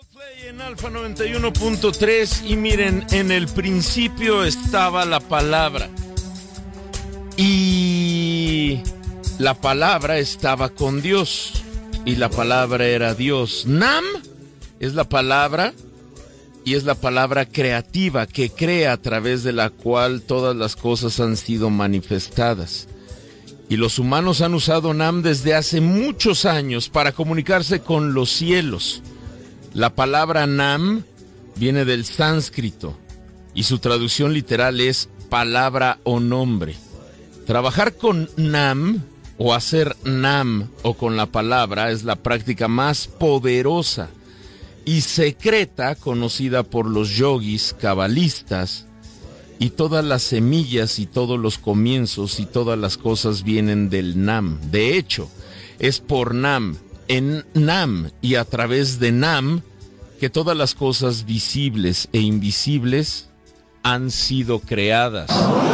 Play en Alfa 91.3 y miren, en el principio estaba la palabra y la palabra estaba con Dios y la palabra era Dios. Nam es la palabra y es la palabra creativa que crea, a través de la cual todas las cosas han sido manifestadas. Y los humanos han usado Nam desde hace muchos años para comunicarse con los cielos. La palabra Nam viene del sánscrito y su traducción literal es palabra o nombre. Trabajar con Nam o hacer Nam o con la palabra es la práctica más poderosa y secreta conocida por los yogis cabalistas, y todas las semillas y todos los comienzos y todas las cosas vienen del Nam. De hecho, es por Nam, en Nam y a través de Nam, que todas las cosas visibles e invisibles han sido creadas.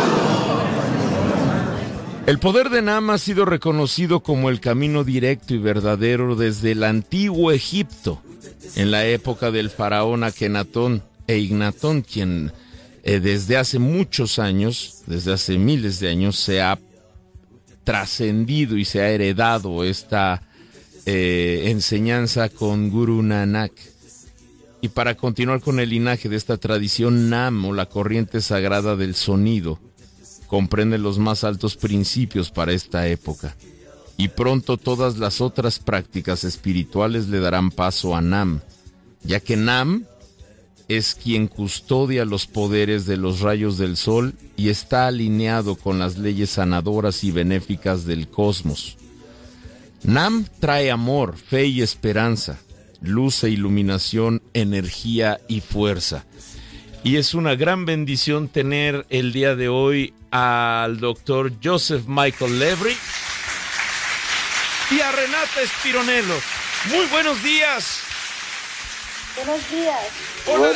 El poder de Nam ha sido reconocido como el camino directo y verdadero desde el antiguo Egipto, en la época del faraón Akenatón e Ignatón, quien desde hace muchos años, desde hace miles de años, se ha trascendido y se ha heredado esta enseñanza con Guru Nanak. Y para continuar con el linaje de esta tradición, Nam, o la corriente sagrada del sonido, comprende los más altos principios para esta época. Y pronto todas las otras prácticas espirituales le darán paso a Nam, ya que Nam es quien custodia los poderes de los rayos del sol y está alineado con las leyes sanadoras y benéficas del cosmos. Nam trae amor, fe y esperanza, luz e iluminación, energía y fuerza. Y es una gran bendición tener el día de hoy al doctor Joseph Michael Levry y a Renata Spironello. Muy buenos días. Buenos días. Hola.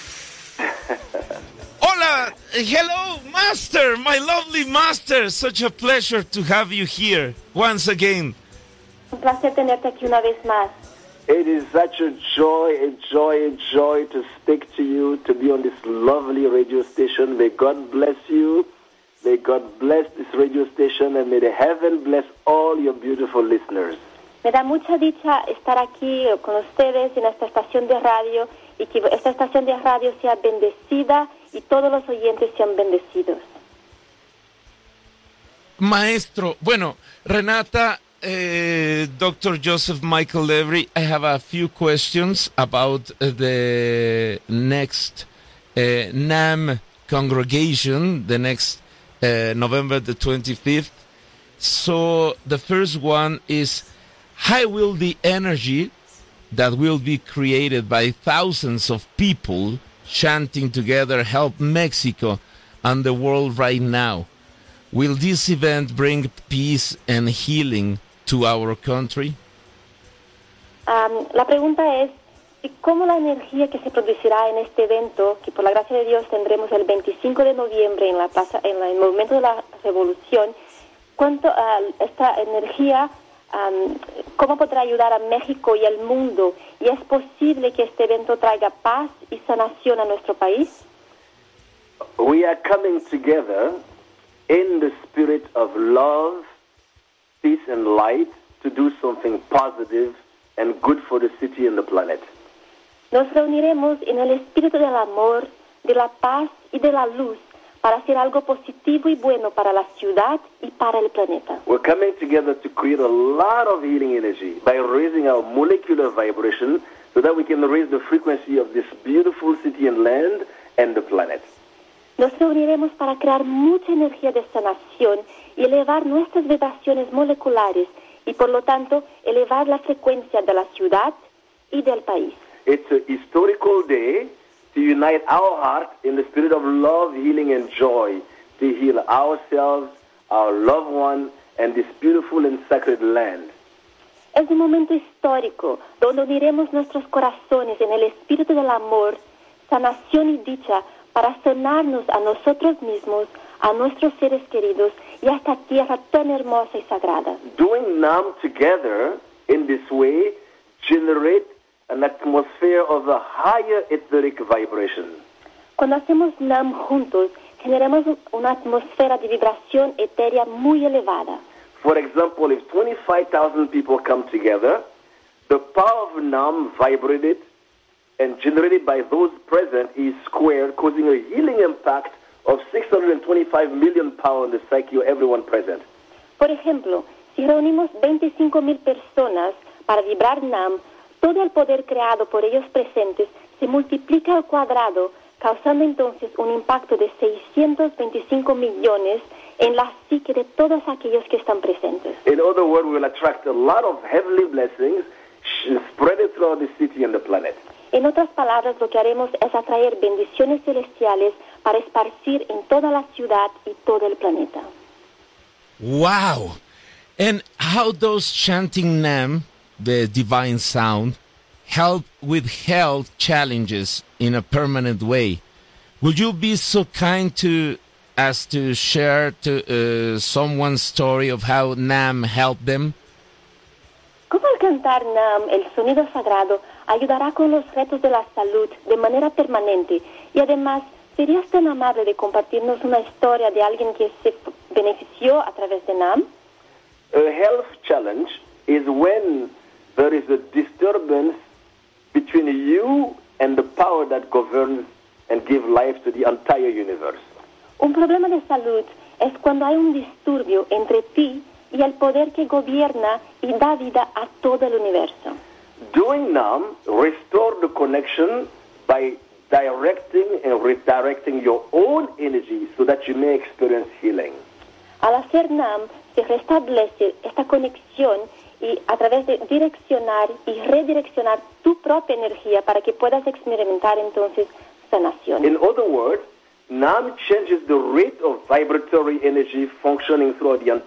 Hola. Hello, Master, my lovely Master. Such a pleasure to have you here once again. Un placer tenerte aquí una vez más. It is such a joy to speak to you, to be on this lovely radio station. May God bless you. May God bless this radio station, and may the heaven bless all your beautiful listeners. Me da mucha dicha estar aquí con ustedes en esta estación de radio y que esta estación de radio sea bendecida y todos los oyentes sean bendecidos. Maestro, bueno, Renata, Dr. Joseph Michael Levry, I have a few questions about the next NAM congregation, the next November the 25th. So the first one is, how will the energy that will be created by thousands of people chanting together help Mexico and the world right now? Will this event bring peace and healing to our country? La pregunta es, ¿cómo la energía que se producirá en este evento, que por la gracia de Dios tendremos el 25 de noviembre en la plaza, en el Monumento de la Revolución, cuánto esta energía, cómo podrá ayudar a México y al mundo? ¿Y es posible que este evento traiga paz y sanación a nuestro país? We are coming together in the spirit of love, peace and light to do something positive and good for the city and the planet. Nos reuniremos en el espíritu del amor, de la paz y de la luz para hacer algo positivo y bueno para la ciudad y para el planeta. We're coming together to create a lot of healing energy by raising our molecular vibration so that we can raise the frequency of this beautiful city and land and the planet. Nos reuniremos para crear mucha energía de sanación y elevar nuestras vibraciones moleculares y, por lo tanto, elevar la frecuencia de la ciudad y del país. It's a historical day to unite our heart in the spirit of love, healing, and joy to heal ourselves, our loved one, and this beautiful and sacred land. Es un momento histórico donde uniremos nuestros corazones en el espíritu del amor, sanación y dicha para sanarnos a nosotros mismos, a nuestros seres queridos y a esta tierra tan hermosa y sagrada. Doing NAM together in this way generate an atmosphere of a higher etheric vibration. Cuando hacemos NAM juntos, generamos una atmósfera de vibración etérea muy elevada. For example, if 25,000 people come together, the power of NAM vibrated and generated by those present is squared, causing a healing impact of 625 million power in the psyche of everyone present. Por ejemplo, si reunimos 25,000 personas para vibrar NAM, todo el poder creado por ellos presentes se multiplica al cuadrado, causando entonces un impacto de 625 millones en la psique de todos aquellos que están presentes. In other words, we will attract a lot of heavenly blessings spread throughout the city and the planet. En otras palabras, lo que haremos es atraer bendiciones celestiales para esparcir en toda la ciudad y todo el planeta. Wow! And how does chanting Nam, the divine sound, help with health challenges in a permanent way? Would you be so kind as to share someone's story of how Nam helped them? ¿Cómo al cantar NAM, el sonido sagrado, ayudará con los retos de la salud de manera permanente? Y además, ¿serías tan amable de compartirnos una historia de alguien que se benefició a través de NAM? A health challenge is when there is a disturbance between you and the power that governs and gives life to the entire universe. Un problema de salud es cuando hay un disturbio entre ti y el poder que gobierna y da vida a todo el universo. Doing NAM restore the connection by directing and redirecting your own energy so that you may experience healing. Al hacer NAM se restablece esta conexión y a través de direccionar y redireccionar tu propia energía para que puedas experimentar entonces sanación. In other words, NAM changes the rate of vibratory energy functioning throughout the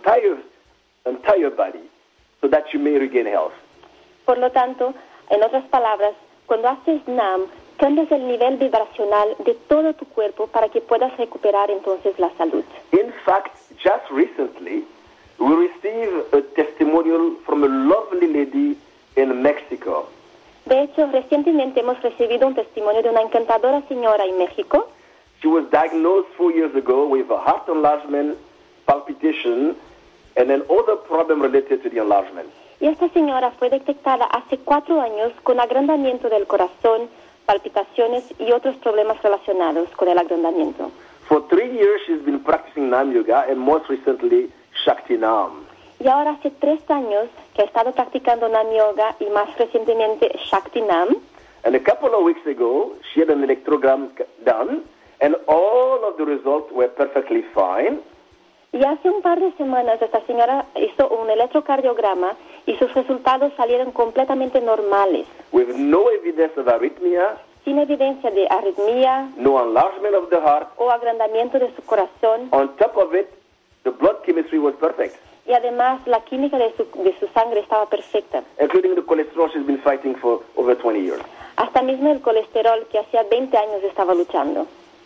entire body so that you may regain health. Por lo tanto, en otras palabras, cuando haces NAM, cambias el nivel vibracional de todo tu cuerpo para que puedas recuperar entonces la salud. In fact, just recently, we received a testimonial from a lovely lady in Mexico. De hecho, recientemente hemos recibido un testimonio de una encantadora señora en México. She was diagnosed 4 years ago with a heart enlargement, palpitation, and an other problem related to the enlargement. Y esta señora fue detectada hace 4 años con agrandamiento del corazón, palpitaciones y otros problemas relacionados con el agrandamiento. For 3 years, she's been practicing Nam Yoga and most recently, Shakti Nam. Y ahora hace 3 años que ha estado practicando Nam Yoga y más recientemente Shakti Nam. And a couple of weeks ago, she had an electrogram done, and all of the results were perfectly fine. Y hace un par de semanas esta señora hizo un electrocardiograma y sus resultados salieron completamente normales. With no evidence of arrhythmia, Sin evidencia de arritmia no enlargement of the heart. o agrandamiento de su corazón. On top of it, the blood chemistry was perfect, Y además la química de su sangre estaba perfecta. including the cholesterol she's been fighting for over 20 years. Hasta mismo el colesterol que hacía 20 años estaba luchando.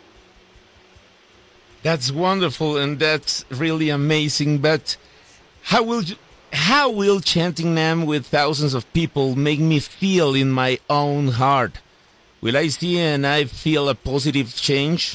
That's wonderful and that's really amazing. But how will chanting Nam with thousands of people make me feel in my own heart? Will I see and I feel a positive change?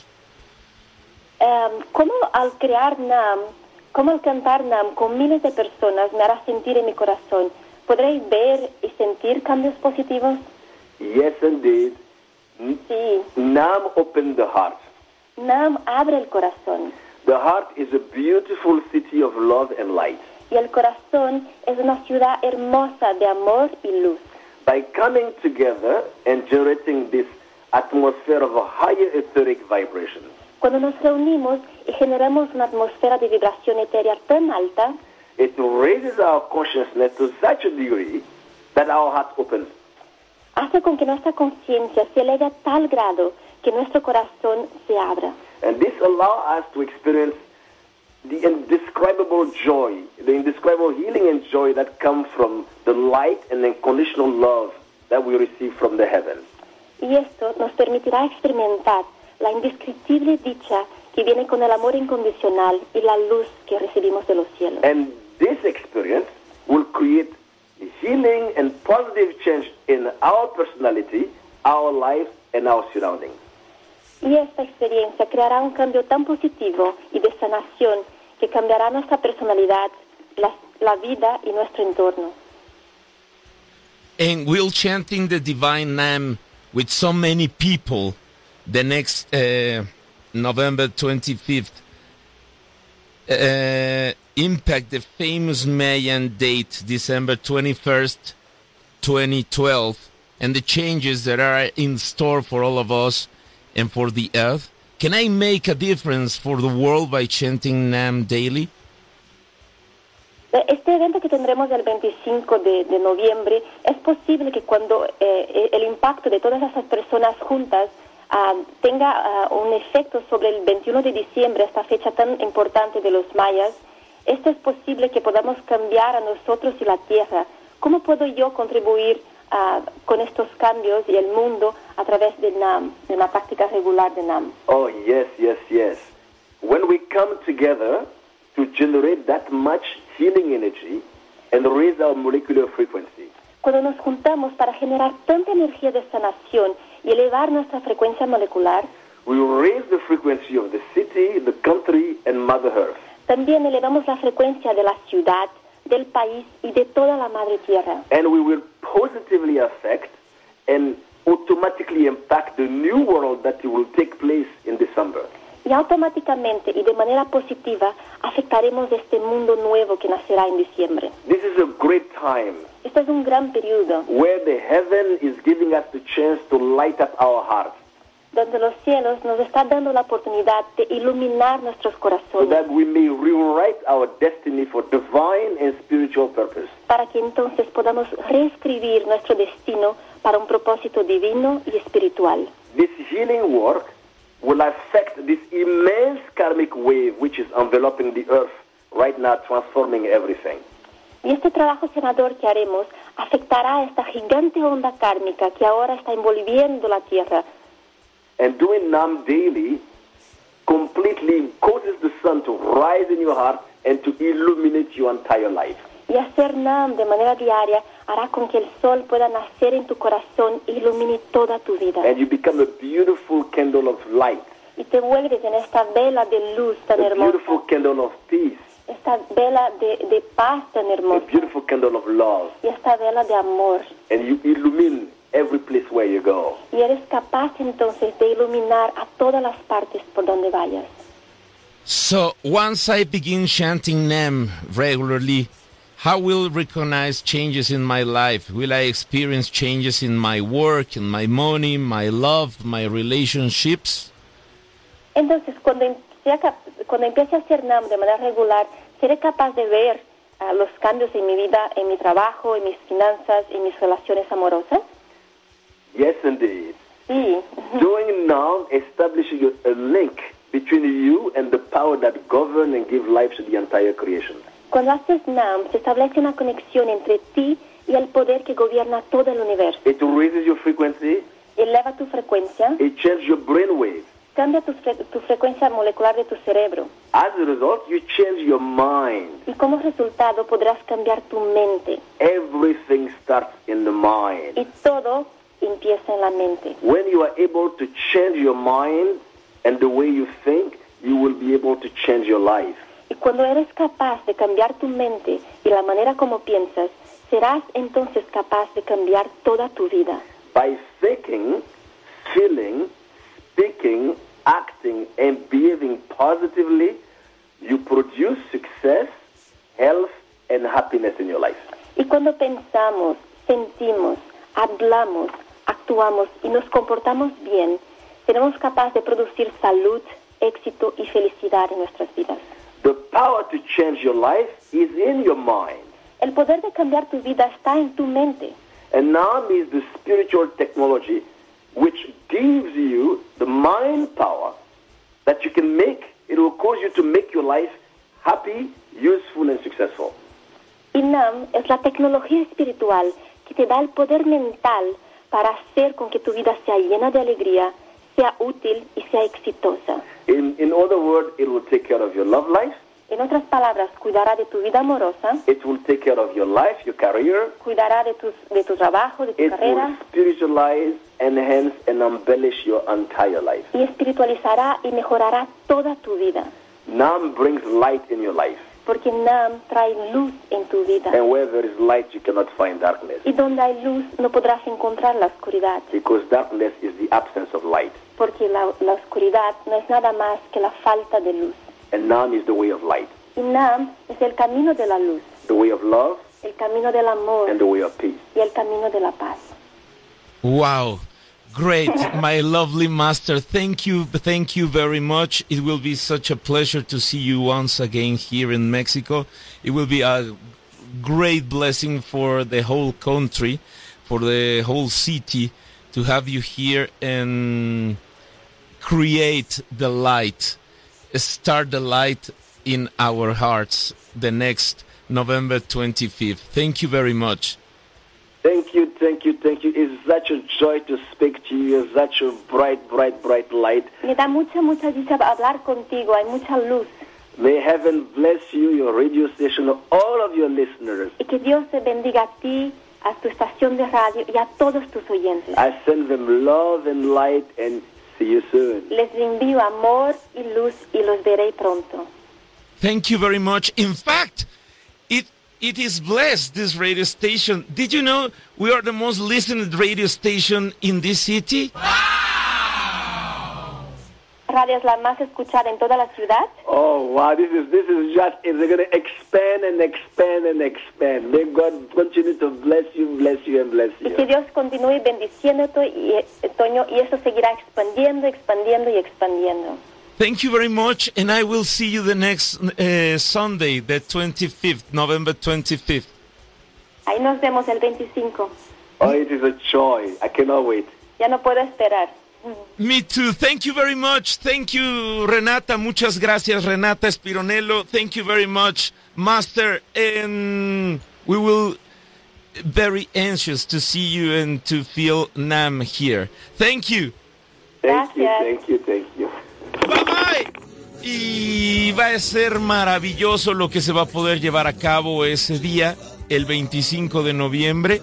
¿Cómo al crear NAM, cómo al cantar NAM con miles de personas me hará sentir en mi corazón? ¿Podréis ver y sentir cambios positivos? Yes, indeed. Sí. Nam opened the heart. NAM abre el corazón. The heart is a beautiful city of love and light. Y el corazón es una ciudad hermosa de amor y luz. By coming together and generating this atmosphere of a higher etheric vibration, Cuando nos reunimos y generamos una atmósfera de vibración etérea tan alta, it raises our consciousness to such a degree that our heart opens. hace con que nuestra conciencia se eleve a tal grado que nuestro corazón se abra. And this allows us to experience the indescribable joy, the indescribable healing and joy that comes from the light and unconditional love that we receive from the heavens. Y esto nos permitirá experimentar la indescriptible dicha que viene con el amor incondicional y la luz que recibimos de los cielos. And this experience will create healing and positive change in our personality, our life, and our surroundings. Y esta experiencia creará un cambio tan positivo y de sanación que cambiará nuestra personalidad, la vida y nuestro entorno. And we'll chanting the divine name with so many people the next November 25th. Impact the famous Mayan date, December 21st, 2012, and the changes that are in store for all of us and for the earth. Can I make a difference for the world by chanting Nam daily? Este evento que tendremos el 25 de noviembre, es posible que cuando el impacto de todas esas personas juntas tenga un efecto sobre el 21 de diciembre, esta fecha tan importante de los mayas. Esto es posible que podamos cambiar a nosotros y la tierra. ¿Cómo puedo yo contribuir con estos cambios y el mundo a través de NAM, de una práctica regular de NAM? Oh, yes, yes, yes. When we come together to generate that much healing energy and raise our molecular frequency. Cuando nos juntamos para generar tanta energía de sanación y elevar nuestra frecuencia molecular, we will raise the frequency of the city, the country, and Mother Earth. También elevamos la frecuencia de la ciudad, del país y de toda la Madre Tierra. And we will positively affect and automatically impact the new world that will take place in December. Y automáticamente y de manera positiva afectaremos este mundo nuevo que nacerá en diciembre. This is a great time. Este es un gran periodo where the heaven is giving us the chance to light up our hearts. Donde los cielos nos están dando la oportunidad de iluminar nuestros So corazones that we may rewrite our destiny for divine and spiritual purpose. para que entonces podamos reescribir nuestro destino para un propósito divino y espiritual. This healing work will affect this immense karmic wave which is enveloping the earth right now, transforming everything. Y este trabajo sanador que haremos afectará a esta gigante onda kármica que ahora está envolviendo la Tierra. And doing Nam daily completely causes the sun to rise in your heart and to illuminate your entire life. Y hacer Nam de manera diaria hará con que el sol pueda nacer en tu corazón e ilumine toda tu vida. And you become a beautiful candle of light, Y te vuelves en esta vela de luz tan a hermosa, beautiful candle of peace, esta vela de paz tan a hermosa, beautiful candle of love. y esta vela de amor. And you illumine every place where you go. Y eres capaz entonces de iluminar a todas las partes por donde vayas. So once I begin chanting Nam regularly, how will I recognize changes in my life? Will I experience changes in my work, in my money, my love, my relationships? Entonces, cuando empiece a hacer NAM de manera regular, seré capaz de ver los cambios en mi vida, en mi trabajo, en mis finanzas, en mis relaciones amorosas. Yes, indeed. Sí. Doing Nam establishes a link between you and the power that governs and gives life to the entire creation. Cuando haces NAM, se establece una conexión entre ti y el poder que gobierna todo el universo. It raises your frequency, Eleva tu frecuencia, it changes your brain waves. cambia tu frecuencia molecular de tu cerebro. As a result, you change your mind. Y como resultado podrás cambiar tu mente. Everything starts in the mind. Y todo empieza en la mente. When you are able to change your mind and the way you think, you will be able to change your life. Y cuando eres capaz de cambiar tu mente y la manera como piensas, serás entonces capaz de cambiar toda tu vida. By thinking, feeling, speaking, acting, and behaving positively, you produce success, health, and happiness in your life. Y cuando pensamos, sentimos, hablamos, actuamos y nos comportamos bien, seremos capaces de producir salud, éxito y felicidad en nuestras vidas. The power to change your life is in your mind. El poder de cambiar tu vida está en tu mente. And Nam is the spiritual technology which gives you the mind power that you can make. It will cause you to make your life happy, useful, and successful. Y NAM es la tecnología espiritual que te da el poder mental para hacer con que tu vida sea llena de alegría, sea útil y sea exitosa. In other words, it will take care of your love life. En otras palabras, cuidará de tu vida amorosa, It will take care of your life, your career. cuidará de tu trabajo, de tu It will carrera, spiritualize, enhance, and embellish your entire life. y espiritualizará y mejorará toda tu vida. Nam brings light in your life. Porque Nam trae luz en tu vida. And where there is light, you cannot find darkness. Y donde hay luz no podrás encontrar la oscuridad. Because darkness is the absence of light. Porque la oscuridad no es nada más que la falta de luz. And Nam is the way of light, Y Nam es el camino de la luz, the way of love, el camino del amor and the way of peace. y el camino de la paz. Wow. Great, my lovely master. Thank you very much. It will be such a pleasure to see you once again here in Mexico. It will be a great blessing for the whole country, for the whole city, to have you here and create the light, start the light in our hearts the next November 25th. Thank you very much. Thank you, thank you, thank you. It's such a joy to speak to you. It's such a bright, bright, bright light. Me da mucha dicha hablar contigo, hay mucha luz. May heaven bless you, your radio station, all of your listeners. Y que Dios te bendiga a ti, a tu estación de radio y a todos tus oyentes. I send them love and light, and see you soon. Les envío amor y luz y los veré pronto. Thank you very much. In fact, it is blessed, this radio station. Did you know we are the most listened radio station in this city? Radio es la más escuchada en toda la ciudad. Oh, wow, this is just, it's going to expand and expand and expand. May God continue to bless you, and bless Y que you. Dios continúe bendiciéndote, Toño, y eso seguirá expandiendo y expandiendo. Thank you very much, and I will see you the next Sunday, the 25th, November 25th. Ahí nos vemos el 25. Oh, it is a joy. I cannot wait. Ya no puedo esperar. Me too. Thank you very much. Thank you, Renata. Muchas gracias, Renata Espironello. Thank you very much, Master. And we will very anxious to see you and to feel Nam here. Thank you. Thank you, Gracias. thank you, thank you. Bye bye. Y va a ser maravilloso lo que se va a poder llevar a cabo ese día, el 25 de noviembre,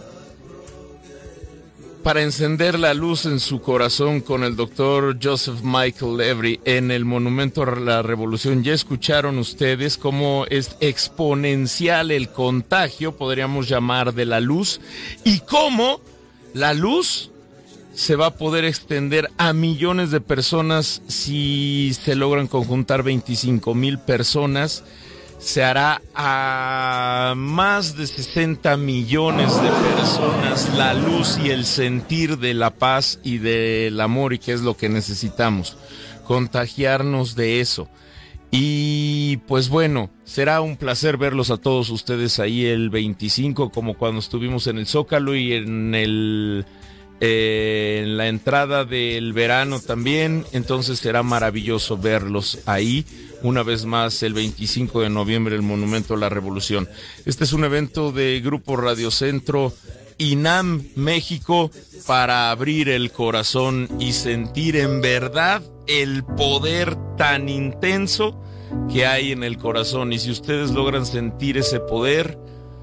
para encender la luz en su corazón con el doctor Joseph Michael Lavery en el Monumento a la Revolución. Ya escucharon ustedes cómo es exponencial el contagio, podríamos llamar, de la luz, y cómo la luz se va a poder extender a millones de personas. Si se logran conjuntar 25,000 personas, se hará a más de 60 millones de personas la luz y el sentir de la paz y del amor, y que es lo que necesitamos, contagiarnos de eso. Y pues bueno, será un placer verlos a todos ustedes ahí el 25, como cuando estuvimos en el Zócalo y en la entrada del verano también. Entonces será maravilloso verlos ahí una vez más el 25 de noviembre, el Monumento a la Revolución. Este es un evento de Grupo Radio Centro INAM México para abrir el corazón y sentir en verdad el poder tan intenso que hay en el corazón. Y si ustedes logran sentir ese poder,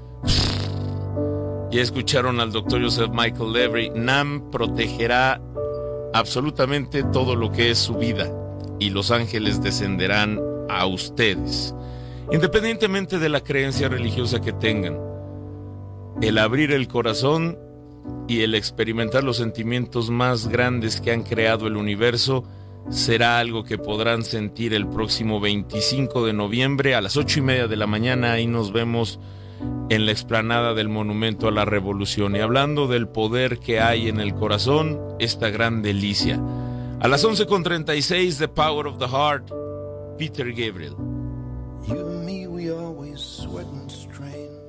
ya escucharon al doctor Joseph Michael Lavery, NAM protegerá absolutamente todo lo que es su vida, y los ángeles descenderán a ustedes, independientemente de la creencia religiosa que tengan. El abrir el corazón y el experimentar los sentimientos más grandes que han creado el universo será algo que podrán sentir el próximo 25 de noviembre a las 8:30 de la mañana. Ahí nos vemos en la explanada del Monumento a la Revolución. Y hablando del poder que hay en el corazón, esta gran delicia. A las 11:36, The Power of the Heart, Peter Gabriel. You and me, we always sweat and strain.